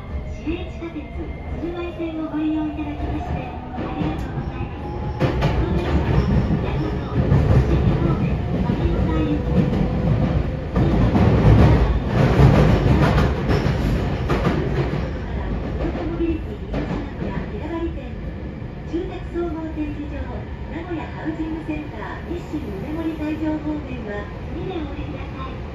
市営地下鉄鶴舞線をご利用いただきましてありがとうございます。この電車は大和、伏見方面、上与沢行きです。モビリティ東名古屋平張店、住宅総合展示場、名古屋ハウジングセンター日清梅森会場方面は2でお降りください。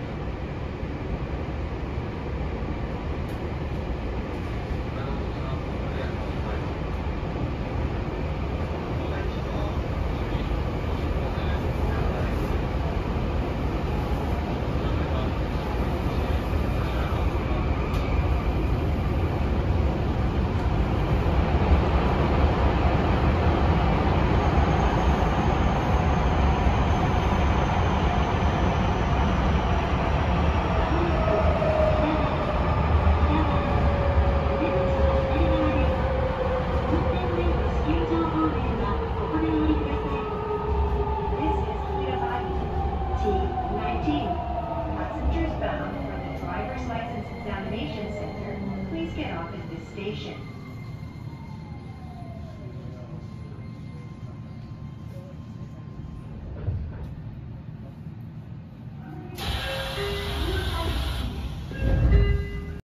Passengers bound from the driver's license examination center, please get off at this station.